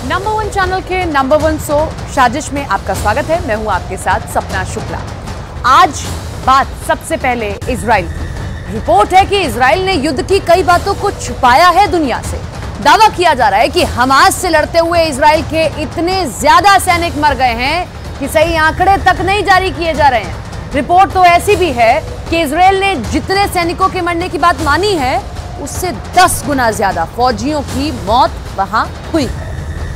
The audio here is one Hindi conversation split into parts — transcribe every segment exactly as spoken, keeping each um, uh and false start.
नंबर वन चैनल के नंबर वन शो साजिश में आपका स्वागत है। मैं हूं आपके साथ सपना शुक्ला। आज बात सबसे पहले इजराइल की। रिपोर्ट है कि इजराइल ने युद्ध की कई बातों को छुपाया है दुनिया से। दावा किया जा रहा है कि हमास से लड़ते हुए इजराइल के इतने ज्यादा सैनिक मर गए हैं कि सही आंकड़े तक नहीं जारी किए जा रहे हैं। रिपोर्ट तो ऐसी भी है कि इजराइल ने जितने सैनिकों के मरने की बात मानी है उससे दस गुना ज्यादा फौजियों की मौत वहां हुई है।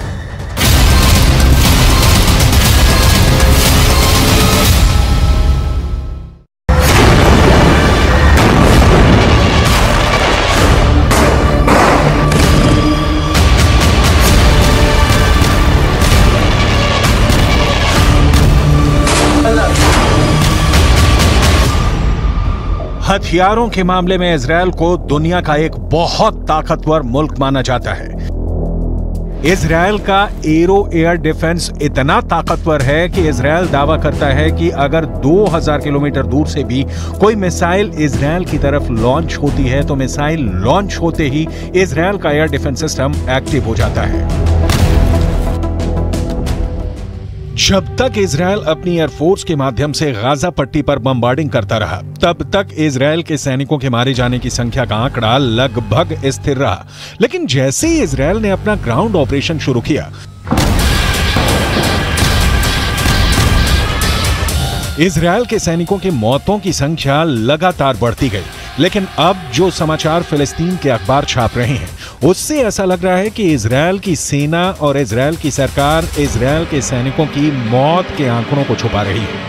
हथियारों के मामले में इजरायल को दुनिया का एक बहुत ताकतवर मुल्क माना जाता है। इजरायल का एरो एयर डिफेंस इतना ताकतवर है कि इजरायल दावा करता है कि अगर दो हज़ार किलोमीटर दूर से भी कोई मिसाइल इजरायल की तरफ लॉन्च होती है तो मिसाइल लॉन्च होते ही इजरायल का एयर डिफेंस सिस्टम एक्टिव हो जाता है। जब तक इजरायल अपनी एयरफोर्स के माध्यम से गाजा पट्टी पर बमबार्डिंग करता रहा, तब तक इजरायल के सैनिकों के मारे जाने की संख्या का आंकड़ा लगभग स्थिर रहा। लेकिन जैसे ही इजरायल ने अपना ग्राउंड ऑपरेशन शुरू किया, इजरायल के सैनिकों की मौतों की संख्या लगातार बढ़ती गई। लेकिन अब जो समाचार फिलिस्तीन के अखबार छाप रहे हैं उससे ऐसा लग रहा है कि इजरायल की सेना और इजरायल की सरकार इजरायल के सैनिकों की मौत के आंकड़ों को छुपा रही है।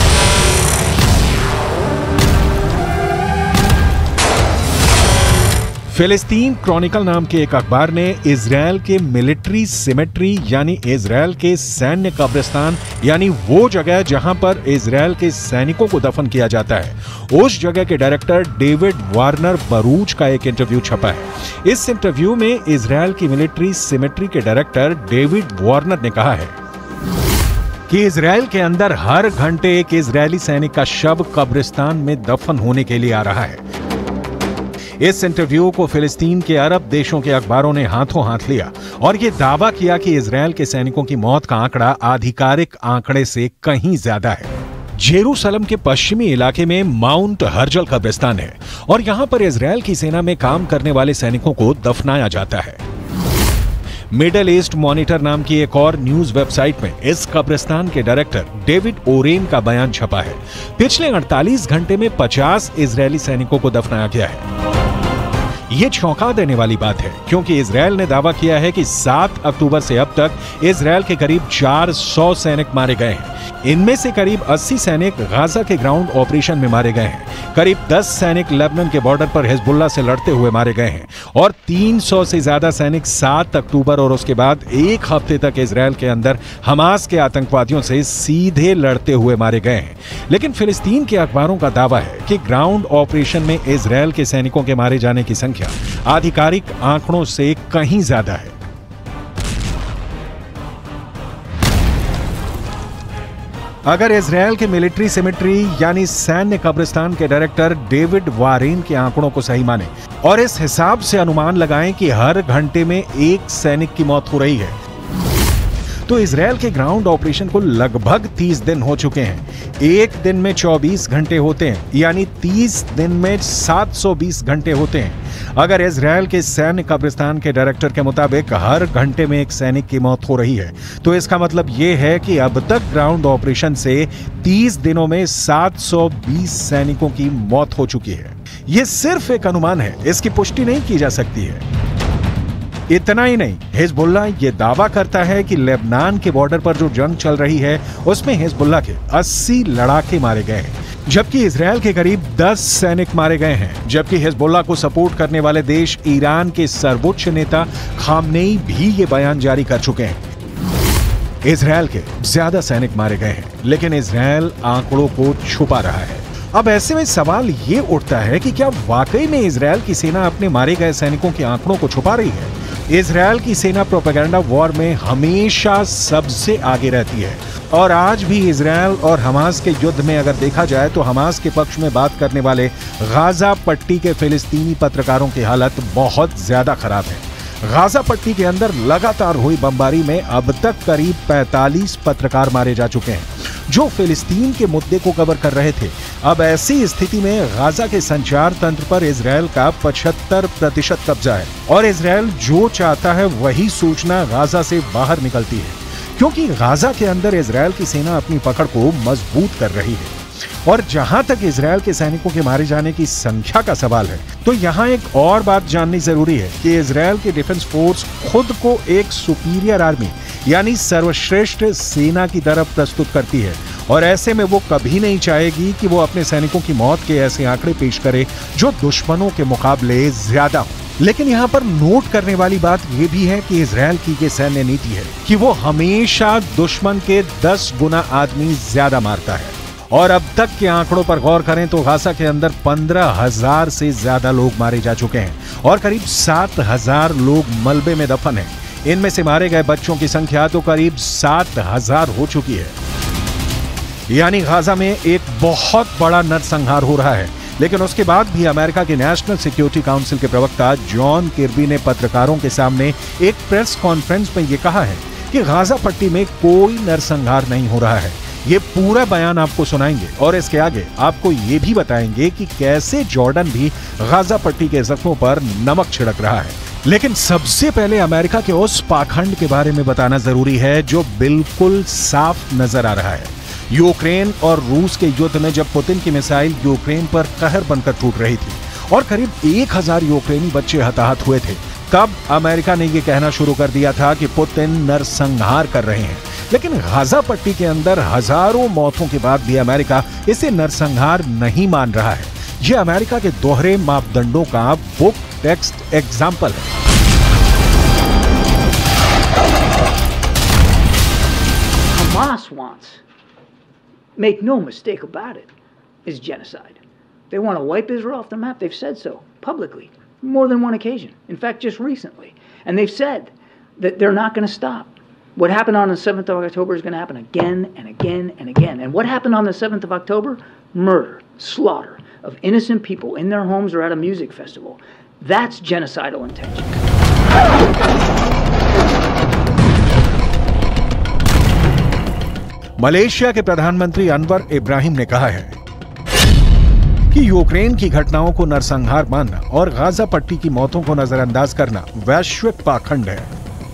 फिलिस्तीन क्रॉनिकल नाम के एक अखबार ने इजरायल के मिलिट्री सिमेट्री यानी इजरायल के सैन्य कब्रिस्तान यानी वो जगह जहां पर इजरायल के सैनिकों को दफन किया जाता है, उस जगह के डायरेक्टर डेविड वार्नर बरूच का एक इंटरव्यू छपा है। इस इंटरव्यू में इजरायल की मिलिट्री सिमेट्री के डायरेक्टर डेविड वार्नर ने कहा है कि इजरायल के अंदर हर घंटे एक इजरायली सैनिक का शव कब्रिस्तान में दफन होने के लिए आ रहा है। इस इंटरव्यू को फिलिस्तीन के अरब देशों के अखबारों ने हाथों हाथ लिया और यह दावा किया कि इजरायल के सैनिकों की मौत का आंकड़ा आधिकारिक आंकड़े से कहीं ज्यादा है। जेरूसलम के पश्चिमी इलाके में माउंट हर्जल कब्रिस्तान है और यहां पर इजरायल की सेना में काम करने वाले सैनिकों को दफनाया जाता है। मिडल ईस्ट मॉनिटर नाम की एक और न्यूज वेबसाइट में इस कब्रिस्तान के डायरेक्टर डेविड ओरेन का बयान छपा है। पिछले अड़तालीस घंटे में पचास इजरायली सैनिकों को दफनाया गया है। ये चौंका देने वाली बात है क्योंकि इजरायल ने दावा किया है कि सात अक्टूबर से अब तक इजरायल के करीब चार सौ सैनिक मारे गए हैं। इनमें से करीब अस्सी सैनिक गाजा के ग्राउंड ऑपरेशन में मारे गए हैं। करीब दस सैनिक लेबनान के बॉर्डर पर हिजबुल्लाह से लड़ते हुए मारे गए हैं और तीन सौ से ज्यादा सैनिक सात अक्टूबर और उसके बाद एक हफ्ते तक इजरायल के अंदर हमास के आतंकवादियों से सीधे लड़ते हुए मारे गए हैं। लेकिन फिलिस्तीन के अखबारों का दावा है कि ग्राउंड ऑपरेशन में इजरायल के सैनिकों के मारे जाने की संख्या आधिकारिक आंकड़ों से कहीं ज्यादा है। अगर इजरायल के मिलिट्री सिमेट्री यानी सैन्य कब्रिस्तान के डायरेक्टर डेविड वारेन के आंकड़ों को सही माने और इस हिसाब से अनुमान लगाएं कि हर घंटे में एक सैनिक की मौत हो रही है, तो इजरायल के ग्राउंड ऑपरेशन को लगभग तीस दिन हो चुके हैं। एक दिन में चौबीस घंटे होते हैं यानी तीस दिन में सात सौ बीस घंटे होते हैं। अगर इजरायल के सैन्य कब्रिस्तान के डायरेक्टर के मुताबिक हर घंटे में एक सैनिक की मौत हो रही है तो इसका मतलब यह है कि अब तक ग्राउंड ऑपरेशन से तीस दिनों में सात सौ बीस सैनिकों की मौत हो चुकी है। यह सिर्फ एक अनुमान है, इसकी पुष्टि नहीं की जा सकती है। इतना ही नहीं, हिजबुल्लाह ये दावा करता है कि लेबनान के बॉर्डर पर जो जंग चल रही है उसमें हिजबुल्लाह के अस्सी लड़ाके मारे गए हैं, जबकि इजरायल के करीब दस सैनिक मारे गए हैं। जबकि हिजबुल्लाह को सपोर्ट करने वाले देश ईरान के सर्वोच्च नेता खामनेई भी ये बयान जारी कर चुके हैं। इजरायल के ज्यादा सैनिक मारे गए हैं लेकिन इजरायल आंकड़ों को छुपा रहा है। अब ऐसे में सवाल ये उठता है कि क्या वाकई में इजरायल की सेना अपने मारे गए सैनिकों के आंकड़ों को छुपा रही है? इजरायल की सेना प्रोपेगेंडा वॉर में हमेशा सबसे आगे रहती है और आज भी इजरायल और हमास के युद्ध में अगर देखा जाए तो हमास के पक्ष में बात करने वाले गाजा पट्टी के फिलिस्तीनी पत्रकारों की हालत बहुत ज्यादा खराब है। गाजा पट्टी के अंदर लगातार हुई बमबारी में अब तक करीब पैंतालीस पत्रकार मारे जा चुके हैं जो फिलिस्तीन के मुद्दे को कवर कर रहे थे। अब ऐसी स्थिति में गाजा के संचार तंत्र पर इजरायल का पचहत्तर प्रतिशत कब्जा है और इजरायल जो चाहता है वही सूचना गाजा से बाहर निकलती है, क्योंकि गाजा के अंदर इजरायल की सेना अपनी पकड़ को मजबूत कर रही है। और जहां तक इजरायल के सैनिकों के मारे जाने की संख्या का सवाल है, तो यहाँ एक और बात जाननी जरूरी है कि इजरायल की डिफेंस फोर्स खुद को एक सुपीरियर आर्मी यानी सर्वश्रेष्ठ सेना की तरफ प्रस्तुत करती है और ऐसे में वो कभी नहीं चाहेगी कि वो अपने सैनिकों की मौत के ऐसे आंकड़े पेश करे जो दुश्मनों के मुकाबले ज्यादा हो। लेकिन यहाँ पर नोट करने वाली बात यह भी है कि इजरायल की ये सैन्य नीति है कि वो हमेशा दुश्मन के दस गुना आदमी ज्यादा मारता है। और अब तक के आंकड़ों पर गौर करें तो गाजा के अंदर पंद्रह हजार से ज्यादा लोग मारे जा चुके हैं और करीब सात हजार लोग मलबे में दफन हैं। इनमें से मारे गए बच्चों की संख्या तो करीब सात हजार हो चुकी है। यानी गाजा में एक बहुत बड़ा नरसंहार हो रहा है। लेकिन उसके बाद भी अमेरिका के नेशनल सिक्योरिटी काउंसिल के प्रवक्ता जॉन किर्बी ने पत्रकारों के सामने एक प्रेस कॉन्फ्रेंस में यह कहा है कि गाजा पट्टी में कोई नरसंहार नहीं हो रहा है। ये पूरा बयान आपको सुनाएंगे और इसके आगे आपको ये भी बताएंगे कि कैसे जॉर्डन भी गाजा पट्टी के जख्मों पर नमक छिड़क रहा है। लेकिन सबसे पहले अमेरिका के उस पाखंड के बारे में बताना जरूरी है जो बिल्कुल साफ नजर आ रहा है। यूक्रेन और रूस के युद्ध में जब पुतिन की मिसाइल यूक्रेन पर कहर बनकर टूट रही थी और करीब एक हजार यूक्रेनी बच्चे हताहत हुए थे, तब अमेरिका ने यह कहना शुरू कर दिया था कि पुतिन नरसंहार कर रहे हैं। लेकिन गाजा पट्टी के अंदर हजारों मौतों के बाद भी अमेरिका इसे नरसंहार नहीं मान रहा है। यह अमेरिका के दोहरे मापदंडों का बुक टेक्स्ट एग्जाम्पल है। Hamas wants, make no mistake about it, is genocide. They want to wipe Israel off the map. They've said so publicly, more than one occasion. In fact, just recently. And they've said that they're not going to stop. What happened on the seventh of October is going to happen again and again and again. And what happened on the seventh of October? Murder, slaughter of innocent people in their homes or at a music festival. That's genocidal intention. Malaysia के प्रधानमंत्री अनवर इब्राहिम ने कहा है कि यूक्रेन की घटनाओं को नरसंहार मानना और गाजा पट्टी की मौतों को नजरअंदाज करना वैश्विक पाखंड है।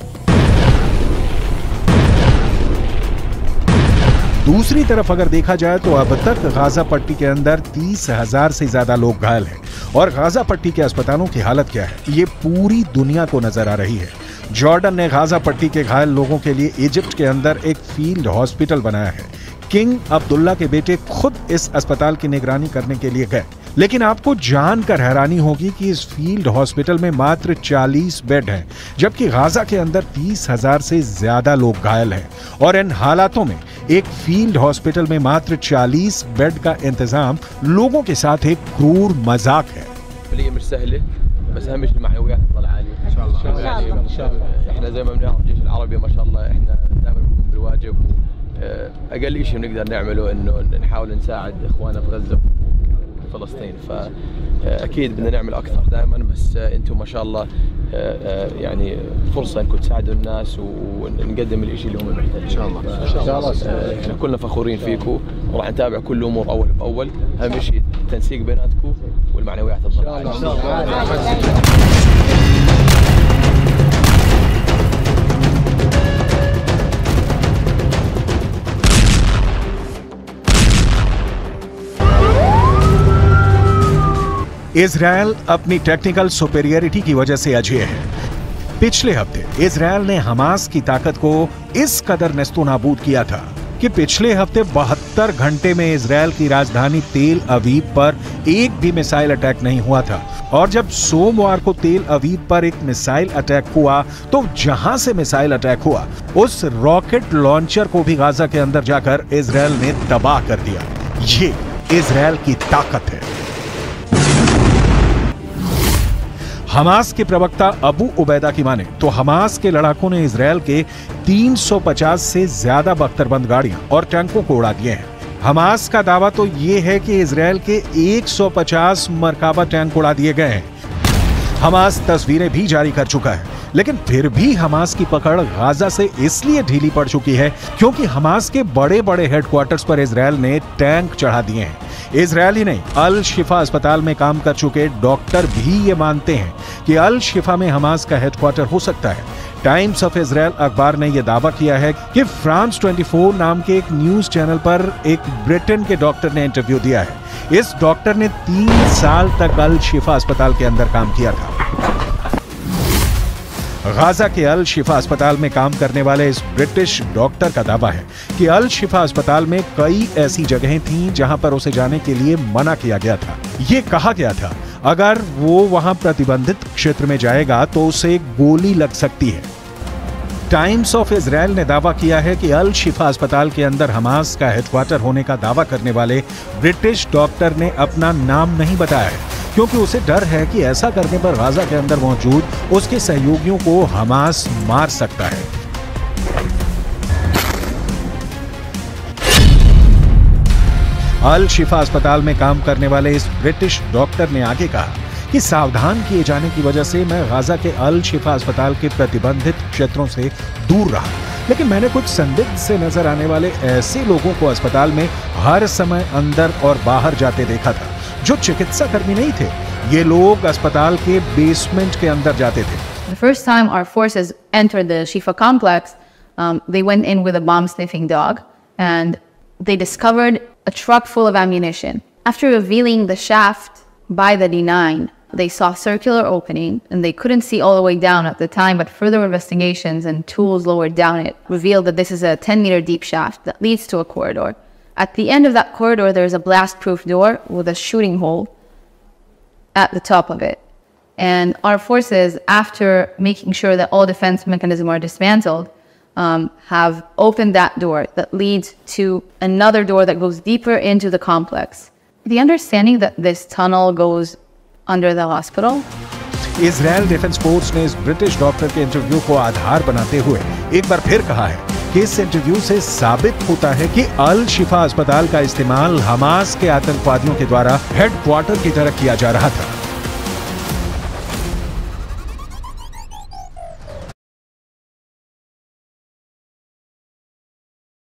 दूसरी तरफ अगर देखा जाए तो अब तक गाजा पट्टी के अंदर तीस हजार से ज्यादा लोग घायल हैं और गाजा पट्टी के अस्पतालों की हालत क्या है ये पूरी दुनिया को नजर आ रही है। जॉर्डन ने गाजा पट्टी के घायल लोगों के लिए इजिप्ट के अंदर एक फील्ड हॉस्पिटल बनाया है। किंग अब्दुल्ला के बेटे खुद इस अस्पताल की निगरानी करने के लिए गए। लेकिन आपको जानकर हैरानी होगी कि इस फील्ड हॉस्पिटल में मात्र चालीस बेड हैं, जबकि गाजा के अंदर तीस हजार से ज्यादा लोग घायल हैं। और इन हालातों में एक फील्ड हॉस्पिटल में मात्र चालीस बेड का इंतजाम लोगों के साथ एक क्रूर मजाक है। بس اهم شيء المعنويات تضل عاليه ان شاء الله يعني احنا زي ما بنعرف الجيش العربي ما شاء الله احنا دائما بنقوم بالواجب واقل شيء بنقدر نعمله انه نحاول نساعد اخواننا في غزه وفلسطين فاكيد بدنا نعمل اكثر دائما بس انتم ما شاء الله يعني فرصه انكم تساعدوا الناس ونقدم الشيء اللي هم محتاجين ان شاء الله ان شاء الله احنا كلنا فخورين فيكم وراح نتابع كل الامور اول باول اهم شيء التنسيق بيناتكم والمعنويات تضل عاليه. इजरायल अपनी टेक्निकल सुपेरियरिटी की वजह से अजेय है। पिछले हफ्ते इजरायल ने हमास की ताकत को इस कदर नेस्तोनाबूद किया था कि पिछले हफ्ते बहत्तर घंटे में इजरायल की राजधानी तेल अवीव पर एक भी मिसाइल अटैक नहीं हुआ था। और जब सोमवार को तेल अवीव पर एक मिसाइल अटैक हुआ तो जहां से मिसाइल अटैक हुआ उस रॉकेट लॉन्चर को भी गाजा के अंदर जाकर इजरायल ने तबाह कर दिया। ये इजरायल की ताकत है। हमास के प्रवक्ता अबू उबैदा की माने तो हमास के लड़ाकों ने इजरायल के तीन सौ पचास से ज्यादा बख्तरबंद गाड़ियां और टैंकों को उड़ा दिए हैं। हमास का दावा तो ये है कि इजरायल के एक सौ पचास मरकाबा टैंक उड़ा दिए गए हैं। हमास तस्वीरें भी जारी कर चुका है लेकिन फिर भी हमास की पकड़ गाजा से इसलिए ढीली पड़ चुकी है क्योंकि हमास के बड़े बड़े हेडक्वार्टर्स पर इजरायल ने टैंक चढ़ा दिए हैं। इजरायली नहीं, अल शिफा अस्पताल में काम कर चुके डॉक्टर भी ये मानते हैं कि अल शिफा में हमास का हेडक्वार्टर हो सकता है। टाइम्स ऑफ इजरायल अखबार ने यह दावा किया है कि फ्रांस चौबीस नाम के एक न्यूज चैनल पर एक ब्रिटेन के डॉक्टर ने इंटरव्यू दिया है। इस डॉक्टर ने तीन साल तक अल शिफा अस्पताल के अंदर काम किया था। गाजा के अल शिफा अस्पताल में काम करने वाले इस ब्रिटिश डॉक्टर का दावा है कि अल शिफा अस्पताल में कई ऐसी जगहें थीं जहां पर उसे जाने के लिए मना किया गया था। ये कहा गया था अगर वो वहां प्रतिबंधित क्षेत्र में जाएगा तो उसे गोली लग सकती है। टाइम्स ऑफ इजरायल ने दावा किया है कि अल शिफा अस्पताल के अंदर हमास का हेडक्वार्टर होने का दावा करने वाले ब्रिटिश डॉक्टर ने अपना नाम नहीं बताया है क्योंकि उसे डर है कि ऐसा करने पर गाजा के अंदर मौजूद उसके सहयोगियों को हमास मार सकता है। अल शिफा अस्पताल में काम करने वाले इस ब्रिटिश डॉक्टर ने आगे कहा कि सावधान किए जाने की वजह से मैं गाजा के अल शिफा अस्पताल के प्रतिबंधित क्षेत्रों से दूर रहा, लेकिन मैंने कुछ संदिग्ध से नजर आने वाले ऐसे लोगों को अस्पताल में हर समय अंदर और बाहर जाते देखा था जो चिकित्सा कर्मी नहीं थे। ये लोग अस्पताल के बेसमेंट के अंदर जाते थे। The first time our forces entered the Shifa complex, um, they went in with a bomb-sniffing dog, and they discovered a truck full of ammunition. After revealing the shaft by the D nine, they saw a circular opening, and they couldn't see all the way down at the time, but further investigations and tools lowered down it revealed that this is a ten meter deep shaft that leads to a corridor. At the end of that corridor, there is a blast-proof door with a shooting hole at the top of it. And our forces, after making sure that all defense mechanisms are dismantled, um, have opened that door that leads to another door that goes deeper into the complex. The understanding that this tunnel goes under the hospital. Israel Defense Force ने इस ब्रिटिश डॉक्टर के इंटरव्यू को आधार बनाते हुए एक बार फिर कहा है कि इस इंटरव्यू से साबित होता है कि अल शिफा अस्पताल का इस्तेमाल हमास के आतंकवादियों के द्वारा हेडक्वार्टर की तरह किया जा रहा था।